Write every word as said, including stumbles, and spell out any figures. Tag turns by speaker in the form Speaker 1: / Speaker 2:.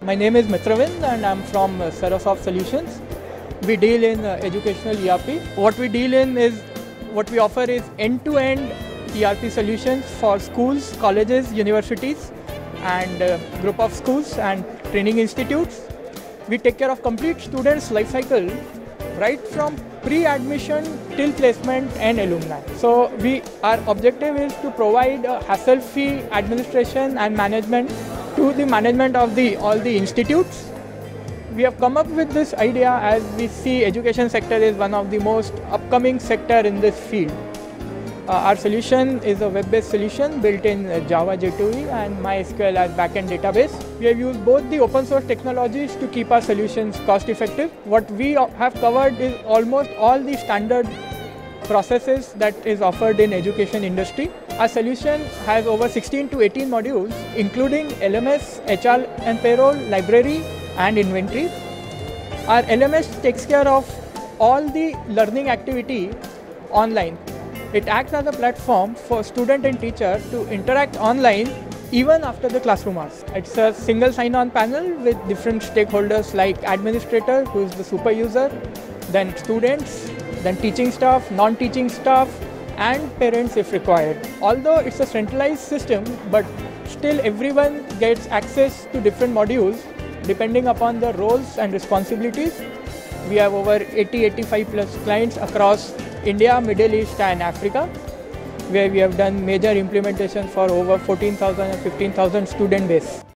Speaker 1: My name is Mitravind and I'm from uh, Serasoft Solutions. We deal in uh, educational E R P. What we deal in is, what we offer is end-to-end E R P solutions for schools, colleges, universities and uh, group of schools and training institutes. We take care of complete students' life cycle, right from pre-admission till placement and alumni. So we, our objective is to provide a hassle-free administration and management to the management of the all the institutes. We have come up with this idea as we see education sector is one of the most upcoming sector in this field. Uh, our solution is a web-based solution built in uh, Java J two E and MySQL as backend database. We have used both the open source technologies to keep our solutions cost effective. What we have covered is almost all the standard processes that is offered in education industry. Our solution has over sixteen to eighteen modules, including L M S, H R and payroll, library and inventory. Our L M S takes care of all the learning activity online. It acts as a platform for student and teacher to interact online even after the classroom hours. It's a single sign-on panel with different stakeholders like administrator, who is the super user, then students, then teaching staff, non-teaching staff and parents if required. Although it's a centralized system, but still everyone gets access to different modules depending upon the roles and responsibilities. We have over eighty to eighty-five plus clients across India, Middle East and Africa, where we have done major implementation for over fourteen thousand and fifteen thousand student base.